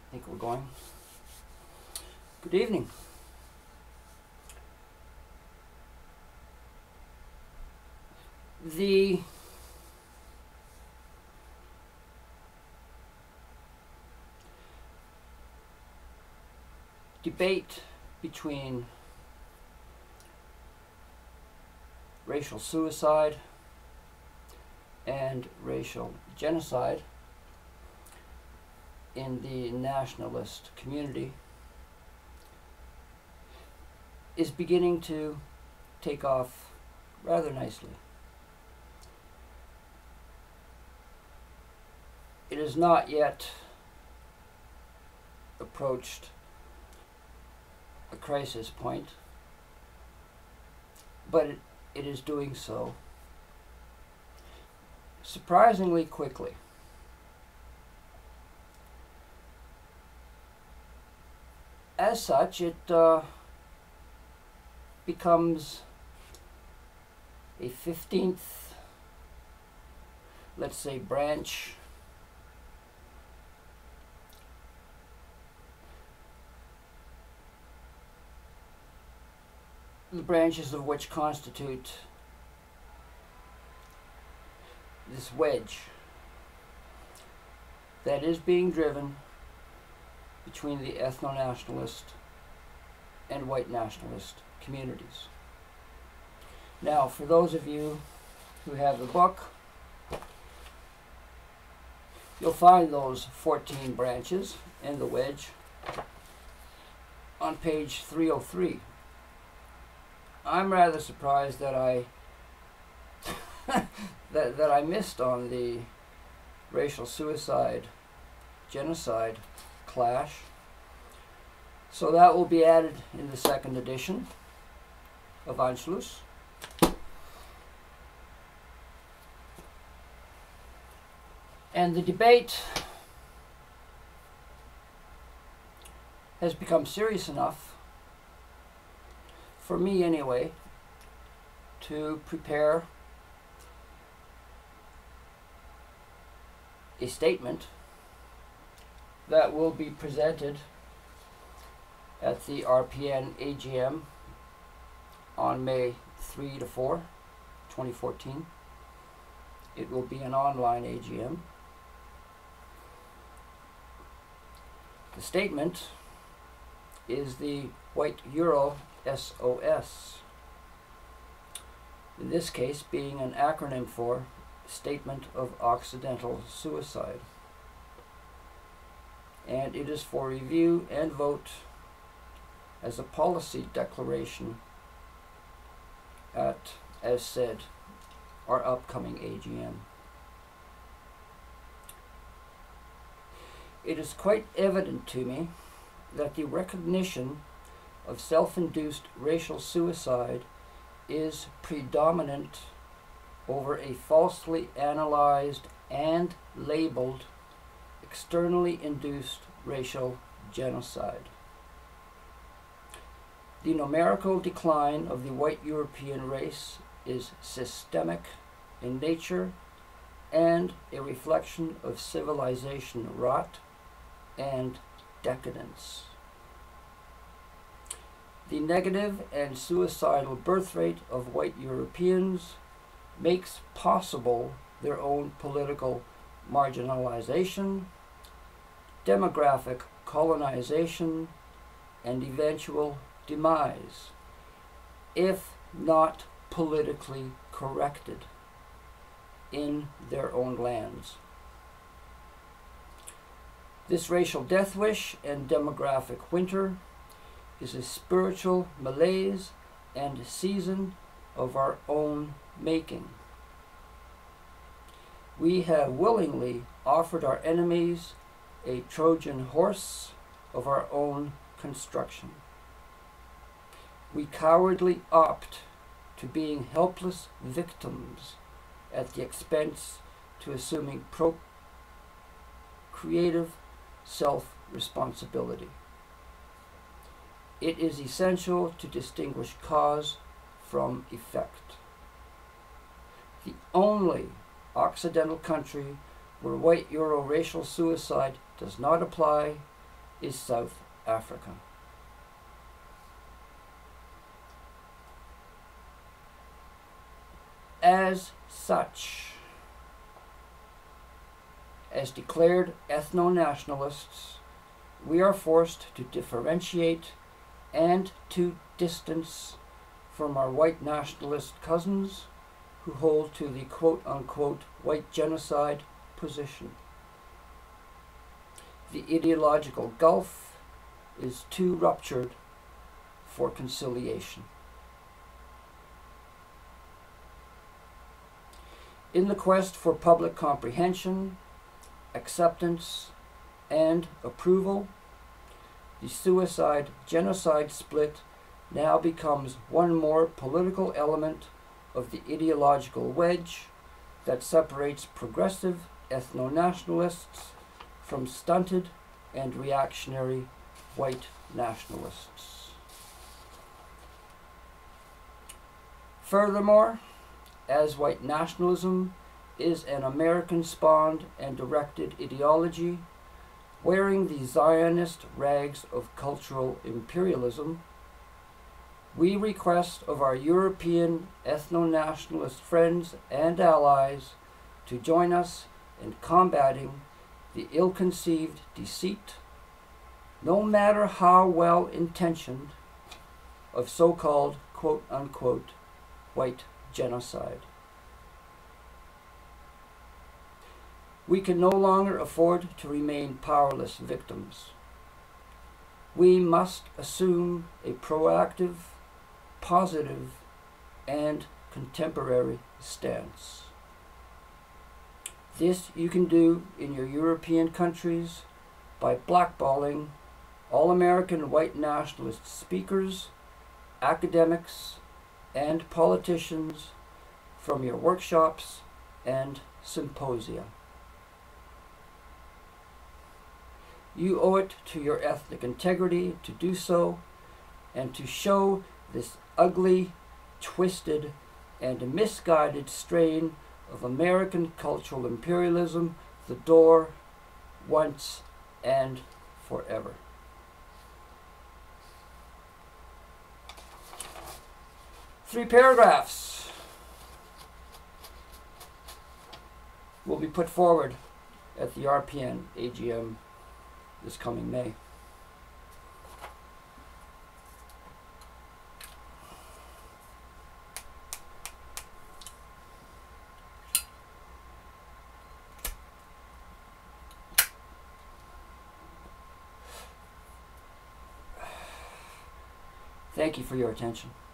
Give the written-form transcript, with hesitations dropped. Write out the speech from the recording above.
I think we're going. Good evening. The debate between racial suicide and racial genocide in the nationalist community is beginning to take off rather nicely. It has not yet approached a crisis point, but it is doing so surprisingly quickly. As such, it becomes a 15th, let's say, branch the branches of which constitute this wedge that is being driven between the ethno-nationalist and white nationalist communities. Now, for those of you who have the book, you'll find those 14 branches in the wedge on page 303. I'm rather surprised that I that I missed on the racial suicide genocide clash. So that will be added in the second edition of Anschluss. And the debate has become serious enough, for me anyway, to prepare a statement that will be presented at the RPN AGM on May 3 to 4, 2014. It will be an online AGM. The statement is the White Euro S.O.S. In this case being an acronym for Statement of Occidental Suicide. And it is for review and vote as a policy declaration at, as said, our upcoming AGM. It is quite evident to me that the recognition of self-induced racial suicide is predominant over a falsely analyzed and labeled externally induced racial genocide. The numerical decline of the white European race is systemic in nature and a reflection of civilization rot and decadence. The negative and suicidal birth rate of white Europeans makes possible their own political marginalization, demographic colonization, and eventual demise, if not politically corrected in their own lands. This racial death wish and demographic winter is a spiritual malaise and season of our own making. We have willingly offered our enemies a Trojan horse of our own construction. We cowardly opt to being helpless victims at the expense to assuming creative self-responsibility. It is essential to distinguish cause from effect. The only Occidental country where white Euro racial suicide does not apply is South Africa. As such, as declared ethno-nationalists, we are forced to differentiate and to distance from our white nationalist cousins who hold to the quote-unquote white genocide position. The ideological gulf is too ruptured for conciliation. In the quest for public comprehension, acceptance, and approval, the suicide-genocide split now becomes one more political element of the ideological wedge that separates progressive ethno-nationalists from stunted and reactionary white nationalists. Furthermore, as white nationalism is an American-spawned and directed ideology, wearing the Zionist rags of cultural imperialism, we request of our European ethno-nationalist friends and allies to join us in combating the ill-conceived deceit, no matter how well-intentioned, of so-called quote-unquote white genocide. We can no longer afford to remain powerless victims. We must assume a proactive, positive, and contemporary stance. This you can do in your European countries by blackballing all American white nationalist speakers, academics, and politicians from your workshops and symposia. You owe it to your ethnic integrity to do so, and to show this ugly, twisted, and misguided strain of American cultural imperialism the door once and forever. Three paragraphs will be put forward at the RPN AGM this coming May. Thank you for your attention.